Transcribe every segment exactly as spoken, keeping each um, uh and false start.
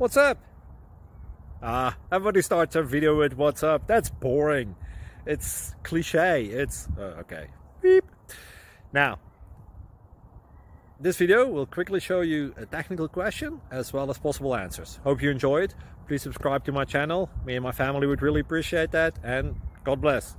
What's up? Ah, everybody starts their video with what's up. That's boring. It's cliche. It's uh, okay. Beep. Now, this video will quickly show you a technical question as well as possible answers. Hope you enjoyed. Please subscribe to my channel. Me and my family would really appreciate that, and God bless.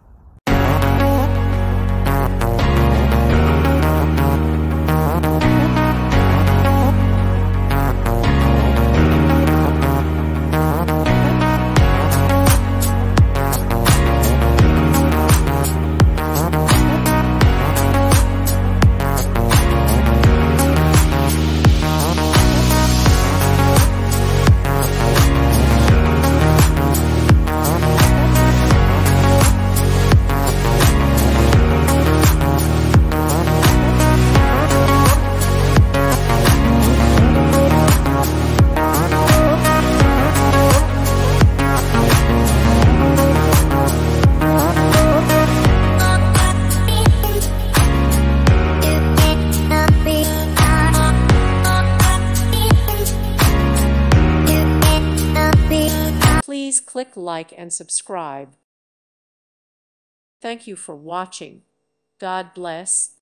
Please click like and subscribe. Thank you for watching. God bless.